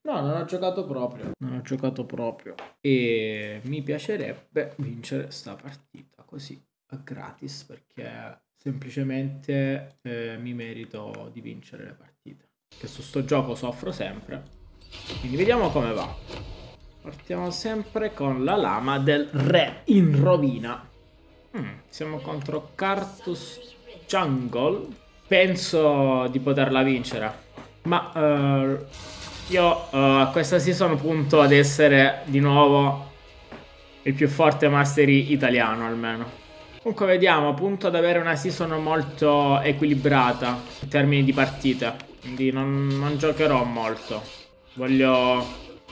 No, non ho giocato proprio. Non ho giocato proprio. E mi piacerebbe vincere sta partita così a gratis perché semplicemente mi merito di vincere le partite. Che su sto gioco soffro sempre. Quindi vediamo come va. Partiamo sempre con la lama del re in rovina. Siamo contro Cartus Jungle. Penso di poterla vincere. Ma io a questa season punto ad essere di nuovo il più forte mastery italiano almeno. Comunque vediamo, punto ad avere una season molto equilibrata in termini di partite. Quindi non giocherò molto. Voglio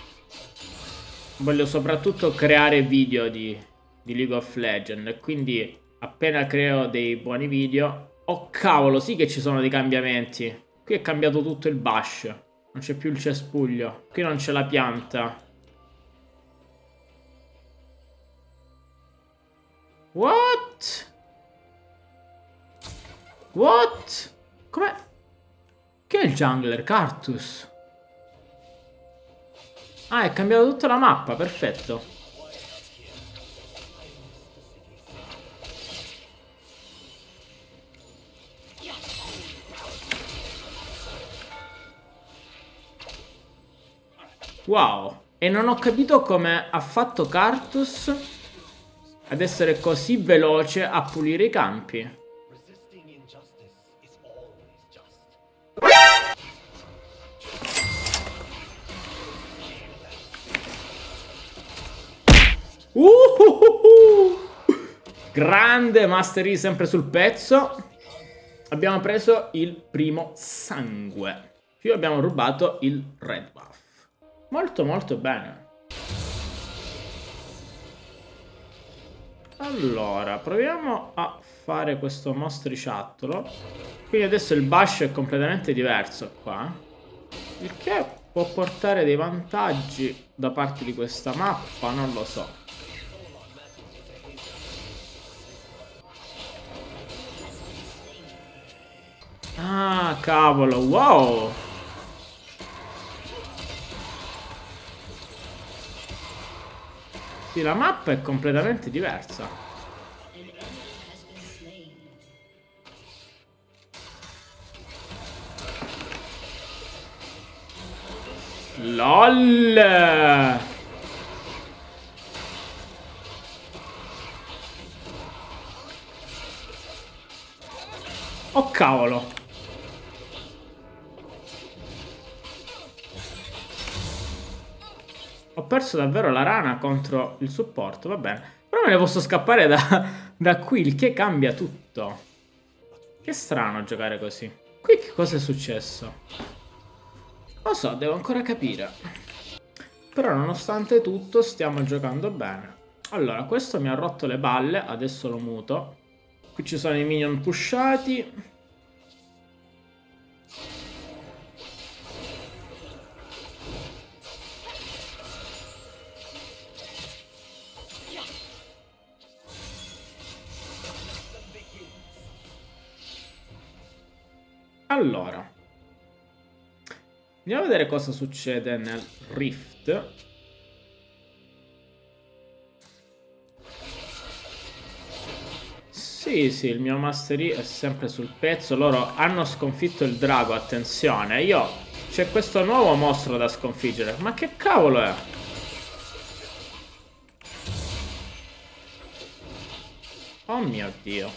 soprattutto creare video di League of Legends. E quindi appena creo dei buoni video... Oh cavolo, sì che ci sono dei cambiamenti. Qui è cambiato tutto il bash. Non c'è più il cespuglio. Qui non c'è la pianta. What? What? Com'è? Che è il jungler? Cartus. Ah, è cambiata tutta la mappa, perfetto. Wow. E non ho capito come ha fatto Cartus ad essere così veloce a pulire i campi. Grande Mastery sempre sul pezzo. Abbiamo preso il primo sangue. Più abbiamo rubato il red buff. Molto molto bene. Allora, proviamo a fare questo mostriciattolo. Quindi adesso il bash è completamente diverso qua. Il che può portare dei vantaggi da parte di questa mappa, non lo so. Ah, cavolo, wow! Sì, la mappa è completamente diversa. LOL! Oh cavolo! Ho perso davvero la rana contro il supporto, va bene. Però me ne posso scappare da qui, il che cambia tutto. Che strano giocare così. Qui che cosa è successo? Non lo so, devo ancora capire. Però nonostante tutto stiamo giocando bene. Allora, questo mi ha rotto le balle, adesso lo muto. Qui ci sono i minion pushati. Allora, andiamo a vedere cosa succede nel Rift. Sì, sì, il mio Mastery è sempre sul pezzo. Loro hanno sconfitto il drago, attenzione. C'è questo nuovo mostro da sconfiggere. Ma che cavolo è? Oh mio Dio.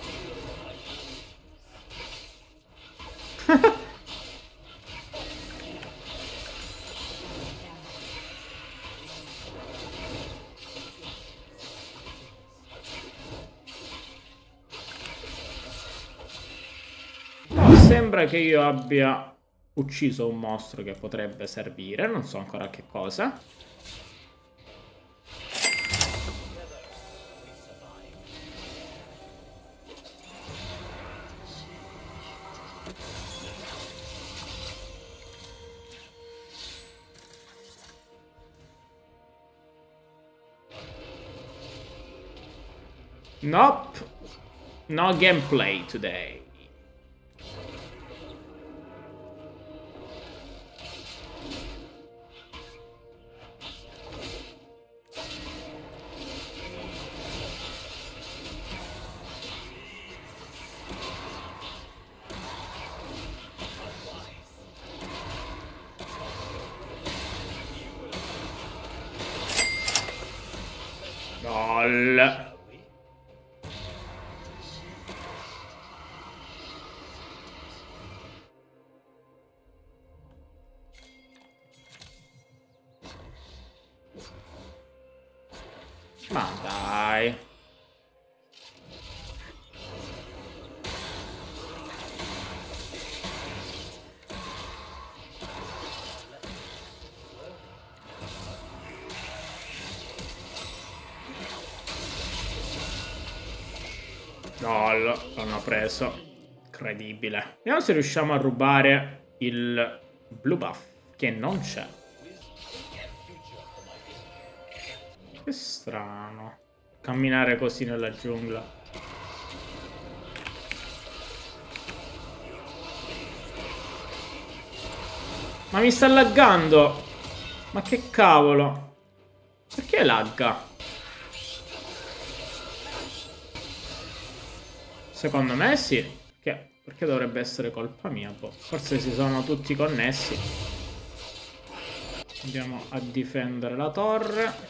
No, sembra che io abbia ucciso un mostro che potrebbe servire, non so ancora che cosa. Nope. No gameplay today. Gol. Ma dai. Gol, l'hanno preso. Incredibile. Vediamo se riusciamo a rubare il blue buff, che non c'è. Che strano. Camminare così nella giungla. Ma mi sta laggando. Ma che cavolo. Perché lagga? Secondo me sì. Perché dovrebbe essere colpa mia? Boh. Forse si sono tutti connessi. Andiamo a difendere la torre.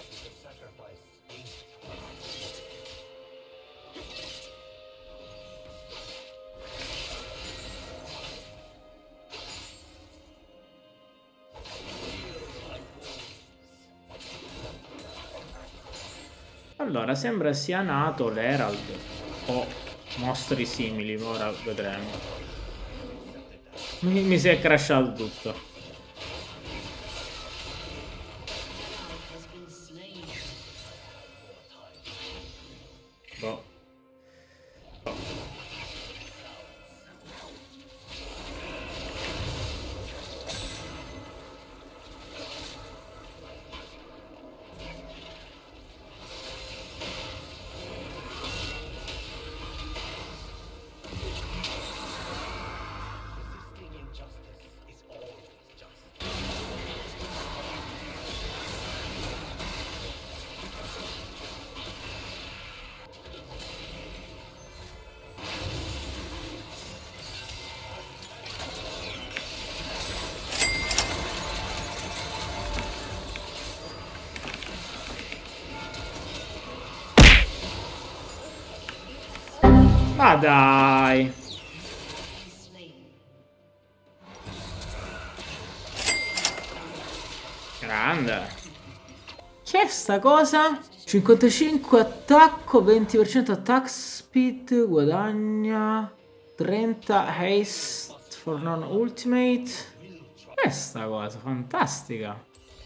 Allora, sembra sia nato l'Herald o mostri simili, ora vedremo. Mi si è crashato tutto. Boh. Ma dai. Grande. Che è sta cosa? 55 attacco, 20% attack speed, guadagna 30 haste for non ultimate. Che è sta cosa? Fantastica.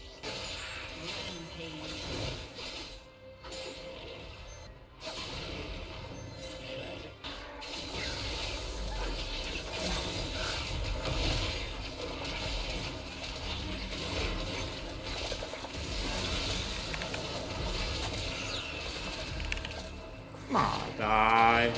Ma dai.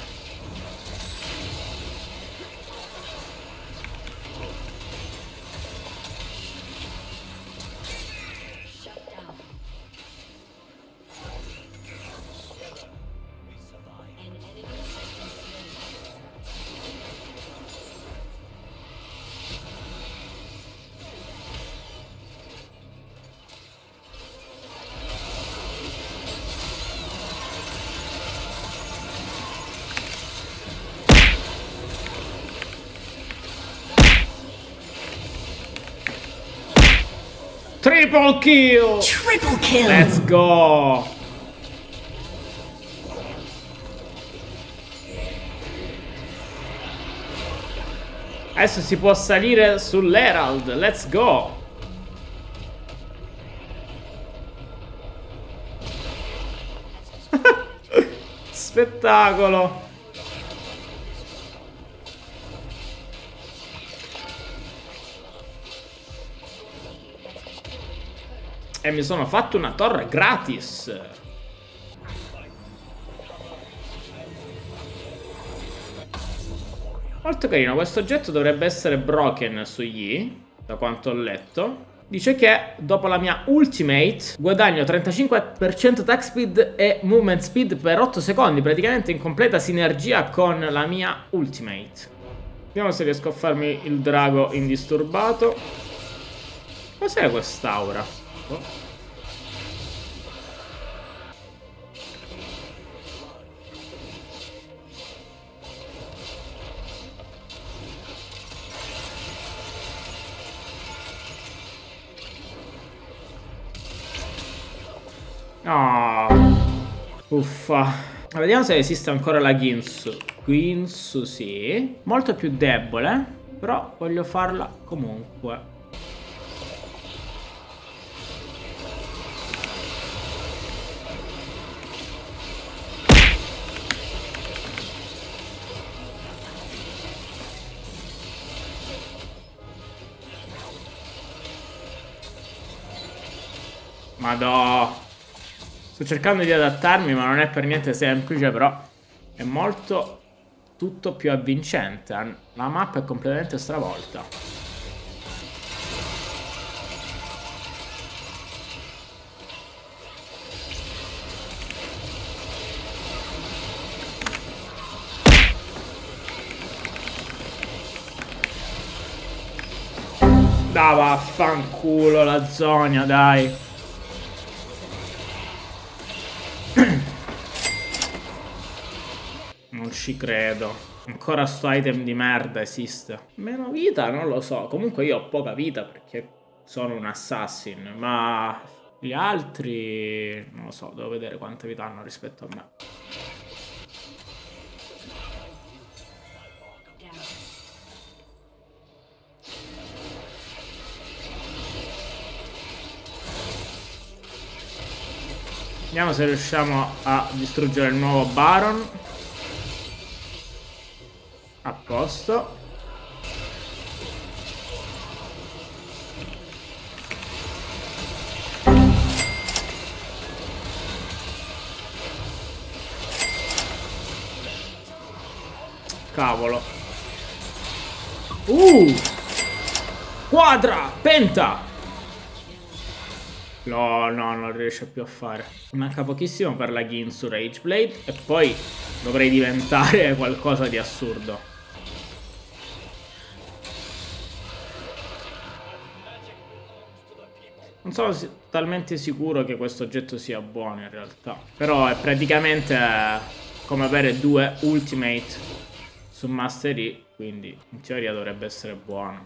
Triple kill! Triple kill! Let's go! Adesso si può salire sull'Herald. Let's go! Spettacolo! E mi sono fatto una torre gratis. Molto carino. Questo oggetto dovrebbe essere broken su Yi, da quanto ho letto. Dice che dopo la mia ultimate guadagno 35% attack speed e movement speed per 8 secondi, praticamente in completa sinergia con la mia ultimate. Vediamo se riesco a farmi il drago indisturbato. Cos'è quest'aura? Oh. No. Uffa. Vediamo se esiste ancora la Ginsu. Ginsu sì. Molto più debole. Però voglio farla comunque. Madò. Sto cercando di adattarmi, ma non è per niente semplice, però è molto tutto più avvincente. La mappa è completamente stravolta. Dai, vaffanculo la zona, dai. Non ci credo. Ancora sto item di merda esiste. Meno vita non lo so. Comunque io ho poca vita perché sono un assassin. Ma gli altri non lo so. Devo vedere quante vita hanno rispetto a me. Vediamo se riusciamo a distruggere il nuovo Baron. A posto. Cavolo. Quadra! Penta! No, non riesce più a fare. Manca pochissimo per la Ginsu Rageblade e poi dovrei diventare qualcosa di assurdo. Non sono talmente sicuro che questo oggetto sia buono in realtà. Però è praticamente come avere due ultimate su Mastery, quindi in teoria dovrebbe essere buono.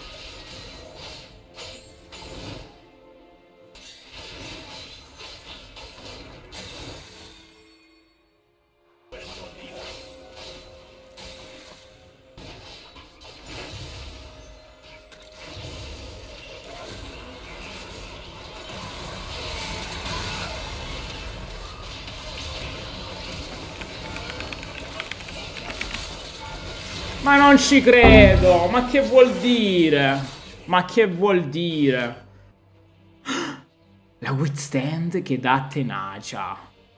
Ma non ci credo! Ma che vuol dire? Ma che vuol dire? La withstand che dà tenacia.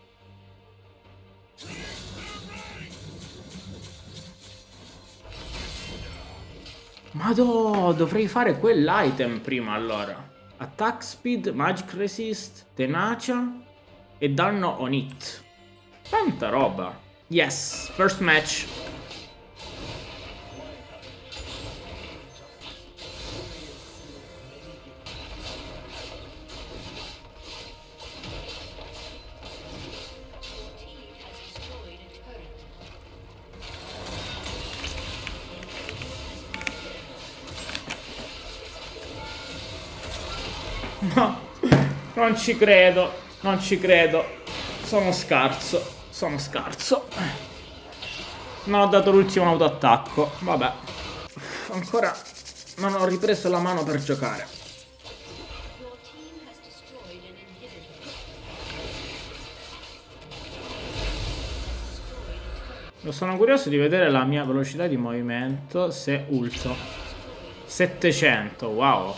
Madò, dovrei fare quell'item prima allora. Attack speed, magic resist, tenacia e danno on hit. Tanta roba. Yes, first match. No, non ci credo, non ci credo. Sono scarso, sono scarso. Non ho dato l'ultimo autoattacco. Vabbè. Ancora non ho ripreso la mano per giocare. Sono curioso di vedere la mia velocità di movimento se ulto. 700, wow.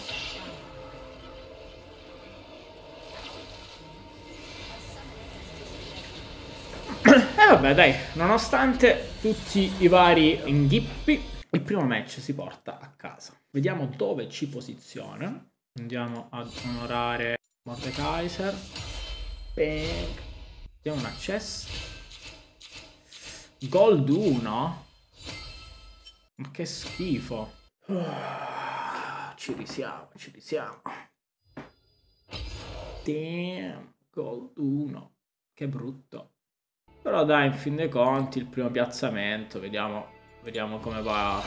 E vabbè dai, nonostante tutti i vari inghippi, il primo match si porta a casa. Vediamo dove ci posiziona. Andiamo ad onorare Mordekaiser. Bang. Vediamo una chest. Gold 1. Ma che schifo. Ci risiamo, ci risiamo. Damn, Gold 1. Che brutto. Però dai, in fin dei conti, il primo piazzamento, vediamo come va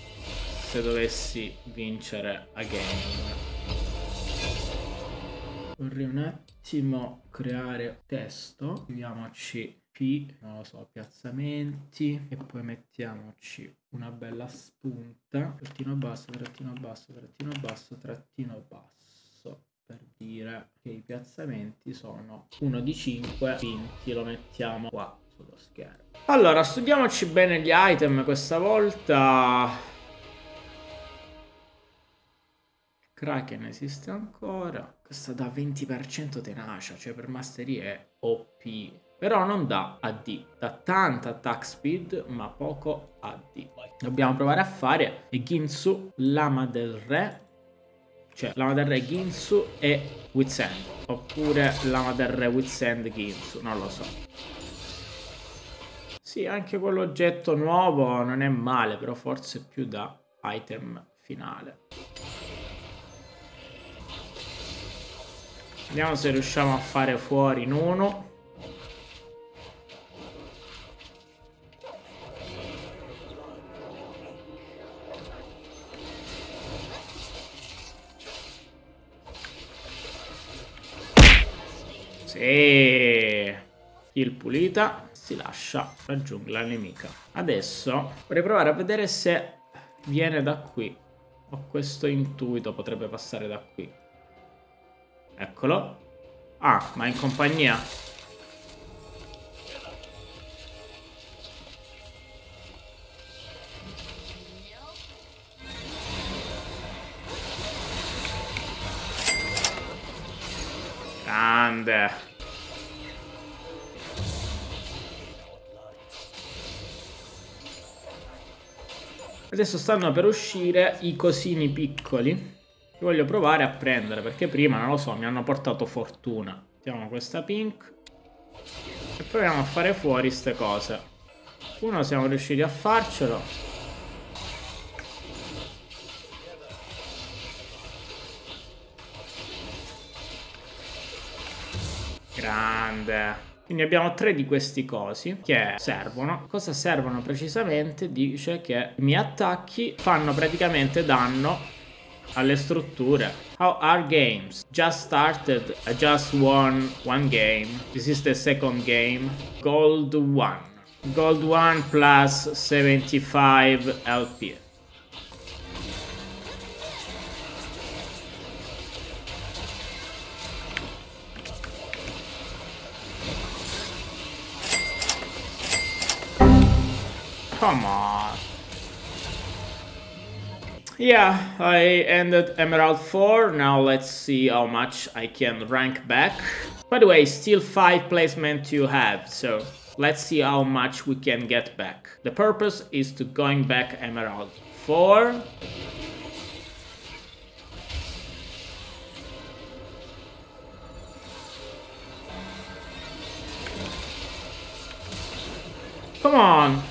se dovessi vincere a game. Vorrei un attimo creare testo. Scriviamoci P, non lo so, piazzamenti, e poi mettiamoci una bella spunta, trattino basso, trattino basso, trattino basso, trattino basso, per dire che i piazzamenti sono 1 di 5, quindi lo mettiamo qua sullo schermo. Allora, studiamoci bene gli item questa volta. Kraken esiste ancora. Questa dà 20% tenacia, cioè per mastery è OP. Però non dà AD, dà tanta attack speed ma poco AD. Dobbiamo provare a fare Ginsu, Lama del Re. Cioè Lama del Re Ginsu e Witsend. Oppure Lama del Re Witsend Ginsu, non lo so. Sì, anche quell'oggetto nuovo non è male, però forse più da item finale. Vediamo se riusciamo a fare fuori in uno. Sì. Kill pulita. Si lascia la giungla nemica. Adesso vorrei provare a vedere se viene da qui. Ho questo intuito, potrebbe passare da qui. Eccolo. Ah, ma in compagnia. Grande. Adesso stanno per uscire i cosini piccoli. Voglio provare a prendere, perché prima, non lo so, mi hanno portato fortuna. Mettiamo questa pink e proviamo a fare fuori ste cose. Uno siamo riusciti a farcelo. Grande. Quindi abbiamo 3 di questi cosi che servono. Cosa servono precisamente? Dice che i miei attacchi fanno praticamente danno alle strutture. How are games? Just started. I just won one game. This is the second game. Gold 1. Gold 1 plus 75 LP. Come on. Yeah, I ended Emerald 4, now let's see how much I can rank back. By the way, still 5 placement you have, so let's see how much we can get back. The purpose is to going back Emerald 4. Come on!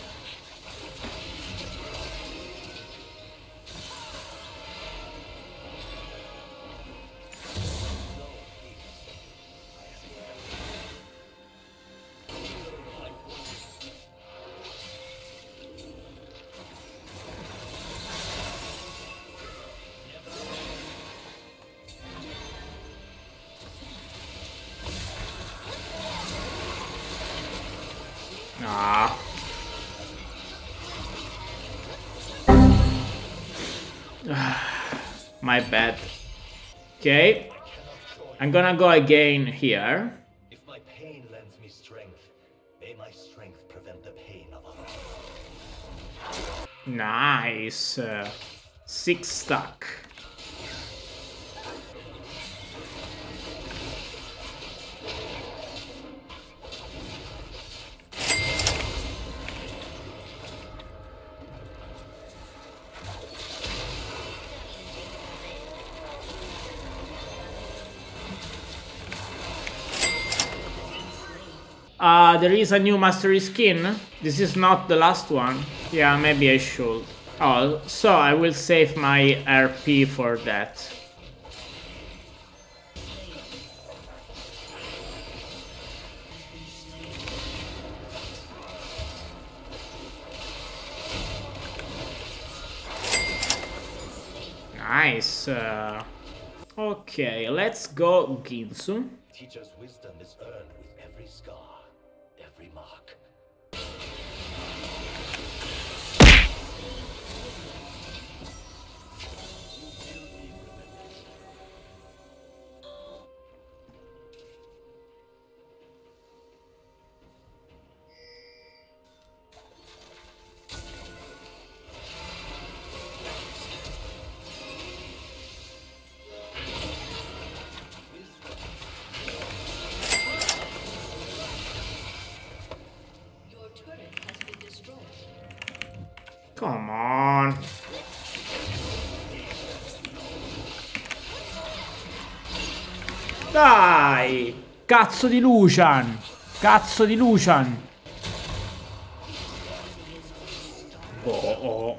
Ah. My bad. Okay. I'm gonna go again here. If my pain lends me strength, may my strength prevent the pain of others. Nice. 6 stack. There is a new mastery skin. This is not the last one. Yeah, maybe I should. Oh, so I will save my RP for that. Nice. Ok, let's go Ginsu. Teacher's wisdom is earned with every scar, every mark. Come on. Dai! Cazzo di Lucian! Cazzo di Lucian! Oh oh.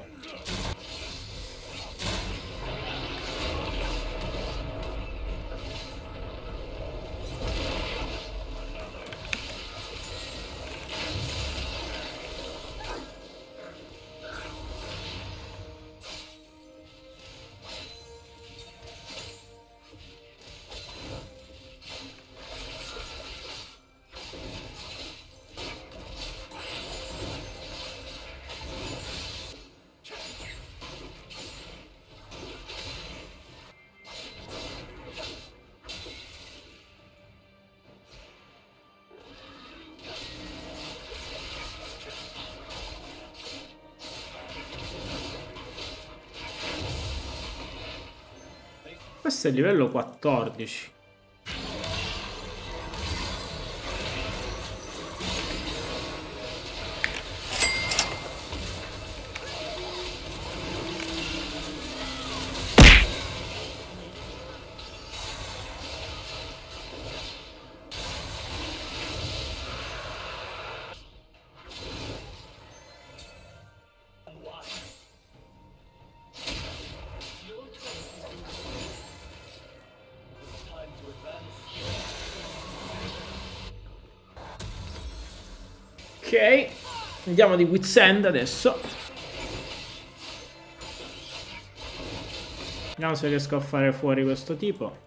Questo è il livello 14. Ok, andiamo di Wit's End adesso. Vediamo se riesco a fare fuori questo tipo.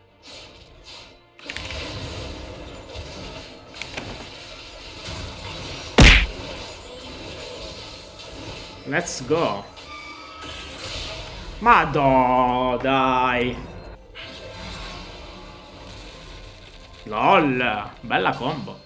Let's go. Madò, dai. LOL, bella combo.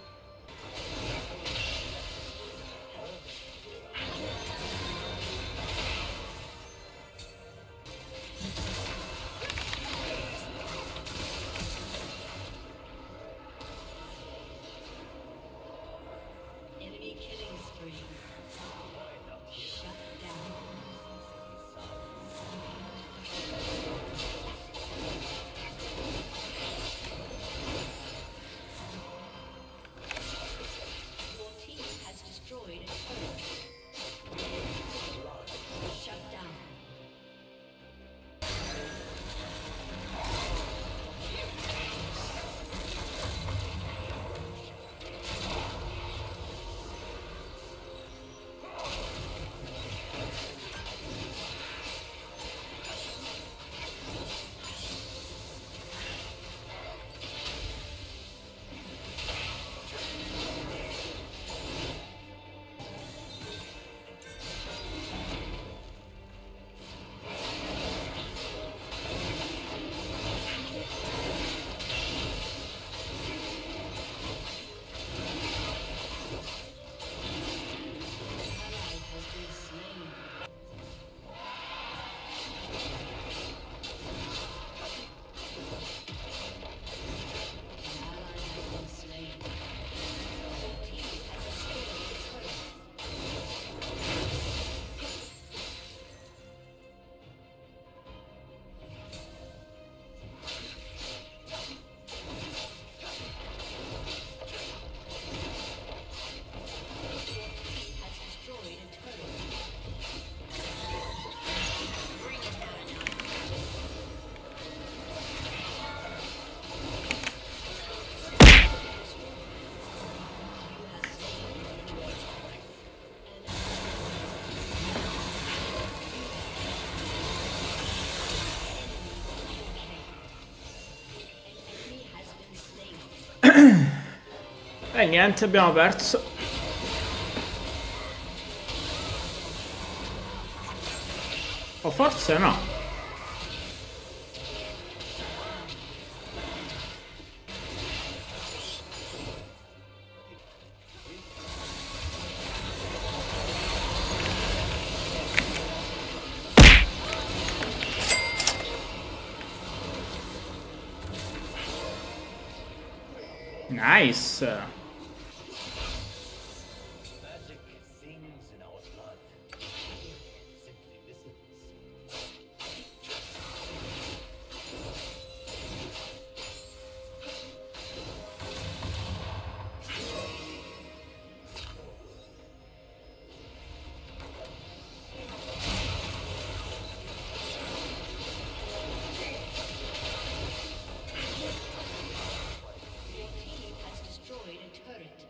E niente, abbiamo perso. O forse no. Nice. Magic sings in our blood. Simply listens. Has destroyed a turret.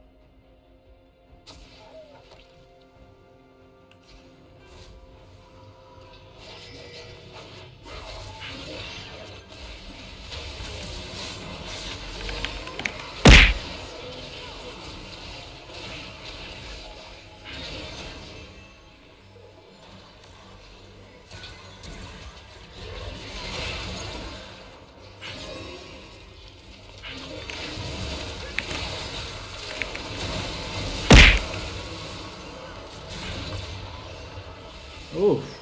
Uff.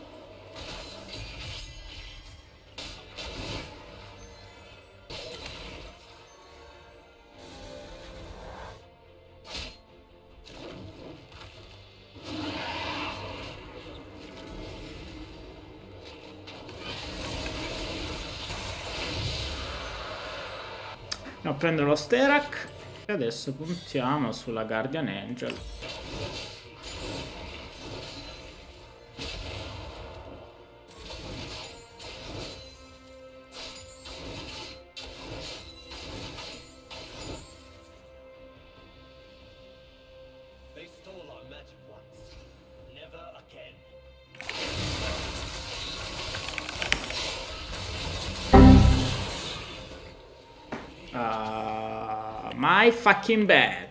Andiamo a prendere lo Sterak e adesso puntiamo sulla Guardian Angel. They stole our magic once. Never again. My fucking bad.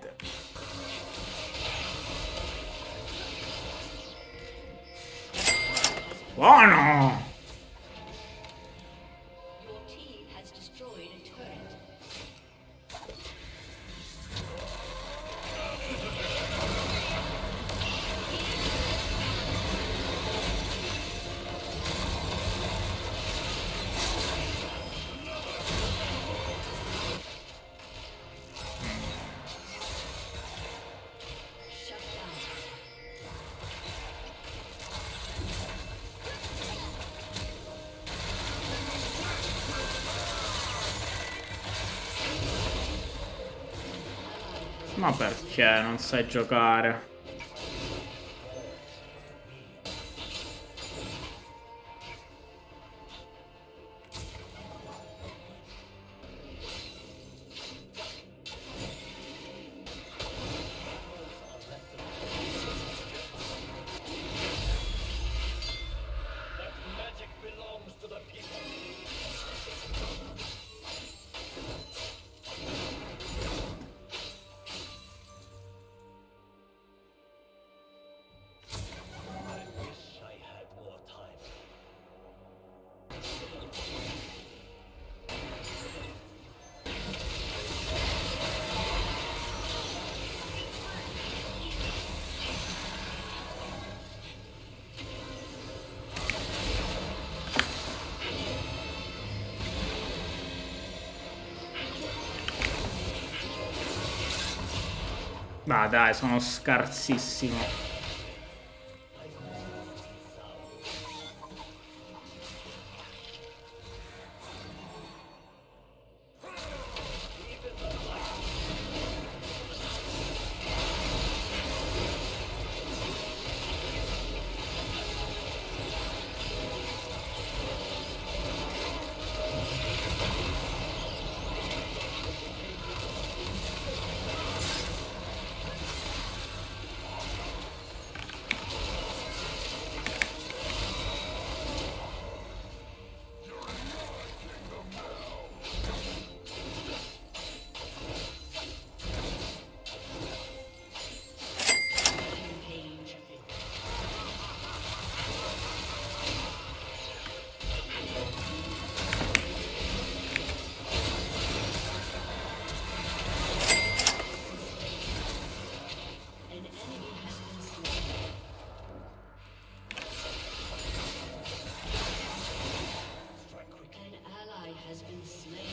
Buono! Your team has destroyed a turret. Shut down. Ma perché non sai giocare? That magic belongs to the people. I wish I had more time. Ma dai, sono scarsissimo. has been slain.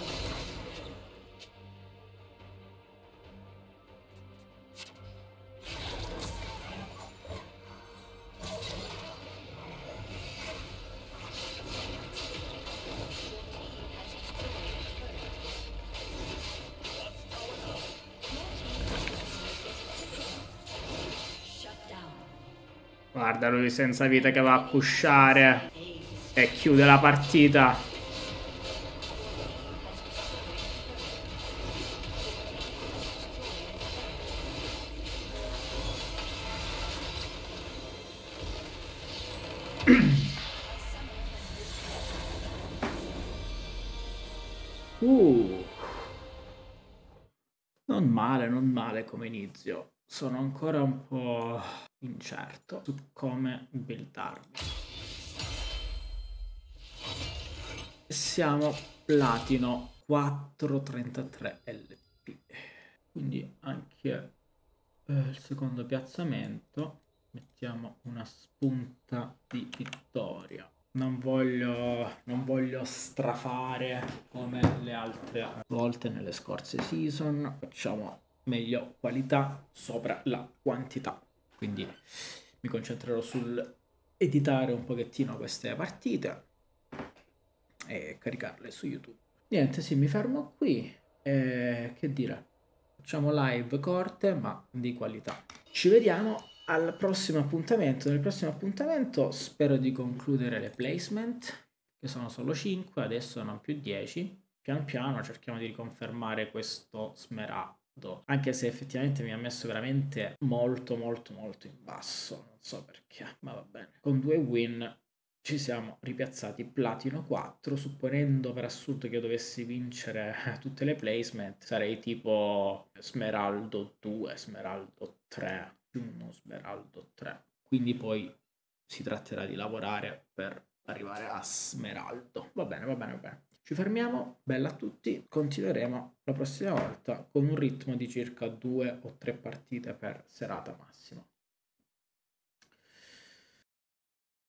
Guarda lui senza vita che va a pushare e chiude la partita. Non male come inizio. Sono ancora un po' incerto su come buildarmi. Siamo platino 433 LP. Quindi anche il secondo piazzamento. Mettiamo una spunta di vittoria. Non voglio strafare come le altre volte nelle scorse season. Facciamo meglio qualità sopra la quantità. Quindi mi concentrerò sul editare un pochettino queste partite e caricarle su YouTube. Niente, sì, mi fermo qui. Che dire? Facciamo live corte ma di qualità. Ci vediamo al prossimo appuntamento. Nel prossimo appuntamento spero di concludere le placement, che sono solo 5, adesso non più 10. Piano piano cerchiamo di riconfermare questo smeraldo, anche se effettivamente mi ha messo veramente molto in basso, non so perché, ma va bene. Con 2 win ci siamo ripiazzati platino 4, supponendo per assurdo che io dovessi vincere tutte le placement, sarei tipo smeraldo 2, smeraldo 3, più uno smeraldo 3. Quindi poi si tratterà di lavorare per arrivare a smeraldo. Va bene. Ci fermiamo, bella a tutti, continueremo la prossima volta con un ritmo di circa 2 o 3 partite per serata massimo.